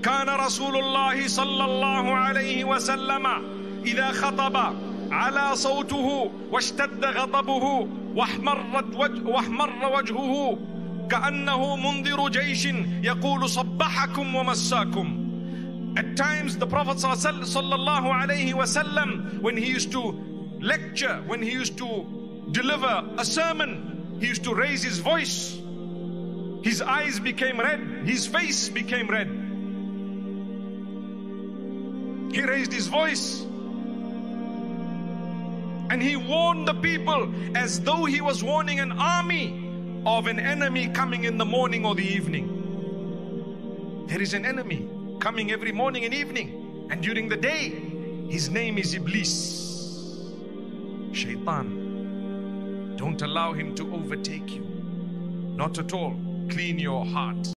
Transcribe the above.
كان رسول الله صلى الله عليه وسلم إذا خطب على صوته واشتد غضبه واحمر وجهه كأنه منذر جيش يقول صبحكم ومساكم. At times the Prophet sallallahu alayhi wasallam, when he used to lecture, when he used to deliver a sermon, he used to raise his voice. His eyes became red, his face became red. He raised his voice and he warned the people as though he was warning an army of an enemy coming in the morning or the evening. There is an enemy coming every morning and evening, and during the day his name is Iblis, Shaitan. Don't allow him to overtake you. Not at all. Clean your heart.